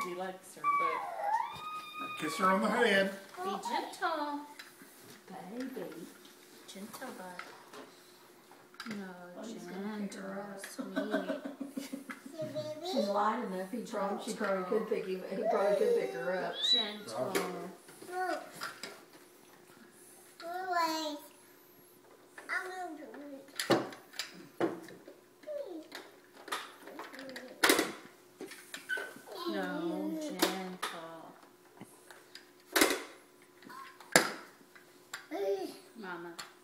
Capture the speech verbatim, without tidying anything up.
because he likes her, but... Kiss her on the head. Be gentle. Baby. Gentle, bud. No, Oh, he's gonna pick gentle. her up. Sweet. She's light enough. He probably, she probably could pick him. He probably could pick her up. Gentle. No, gentle. Mama.